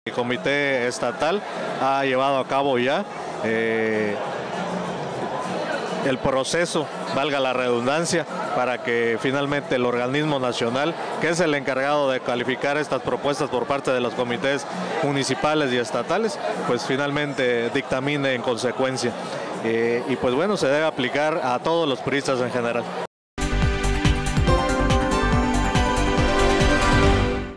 El comité estatal ha llevado a cabo ya el proceso, valga la redundancia, para que finalmente el organismo nacional, que es el encargado de calificar estas propuestas por parte de los comités municipales y estatales, pues finalmente dictamine en consecuencia. Y pues bueno, se debe aplicar a todos los priistas en general.